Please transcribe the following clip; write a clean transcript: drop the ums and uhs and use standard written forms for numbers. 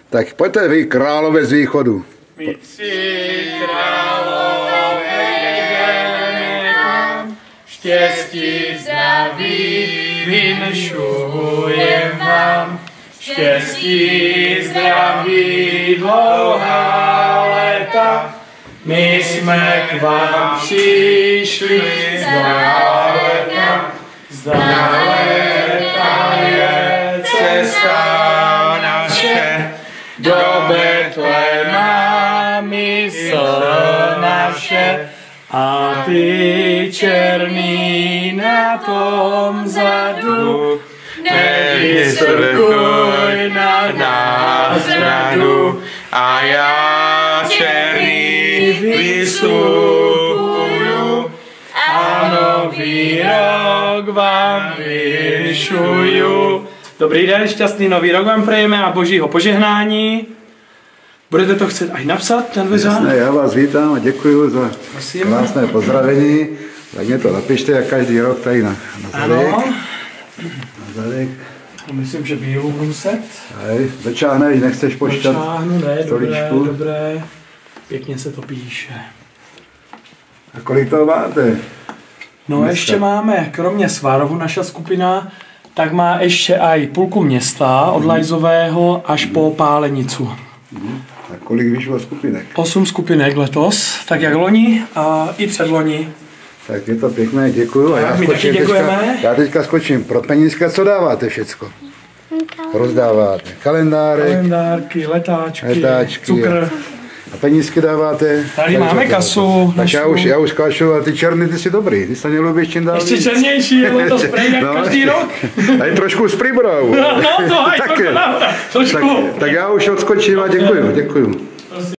Tak pojďte vy, králové z východu. My tři králové jdeme vám, štěstí, zdraví, vinšujem vám. Štěstí, zdraví, dlouhá léta, my jsme k vám přišli zdaleka. Zdaleka je cesta naše, do Betlema mysl naše. A ty černý na tom zadu, nevystrkuj na nás radu. A já černý vystupuju a nový rok vám vinšuju. Dobrý den, šťastný nový rok vám přejeme a božího požehnání. Budete to chcet aj napsat, ten vizán? Jasné, já vás vítám a děkuji za krásné pozdravení. Tak mě to napište, jak každý rok tady na zadek. Ano. Na zadek. Myslím, že bílou budu muset. Dočáhneš, nechceš počítat stoličku. Dobré. Pěkně se to píše. A kolik toho máte? No města. Ještě máme, kromě Svarovu naša skupina, tak má ještě aj půlku města, od Lajzového až po Pálenicu. A kolik vyšlo skupinek? 8 skupinek letos, tak jak loni a i předloni. Tak je to pěkné, děkuju. A já teďka skočím pro penízka. Co dáváte všecko? Rozdáváte kalendárky, letáčky, cukr. A penízky dáváte? Tady máme kasu. Tak já už kašu, ale ty černý, ty jsi dobrý. Ty se nelubíš čím dál víc. Ještě černější, je to spray jak každý rok. Tady trošku s pribrou. No to aj, trošku. Tak já už odskočím a děkuju.